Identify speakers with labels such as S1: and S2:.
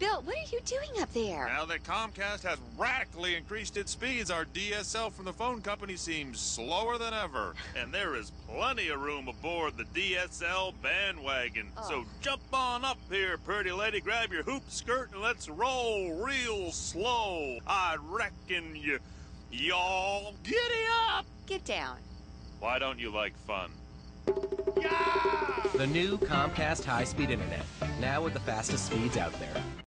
S1: Bill, what are you doing up there?
S2: Now that Comcast has radically increased its speeds, our DSL from the phone company seems slower than ever. And there is plenty of room aboard the DSL bandwagon.
S1: Oh.
S2: So jump on up here, pretty lady. Grab your hoop skirt and let's roll real slow. I reckon y'all giddy up.
S1: Get down.
S2: Why don't you like fun?
S3: The new Comcast high-speed internet, now with the fastest speeds out there.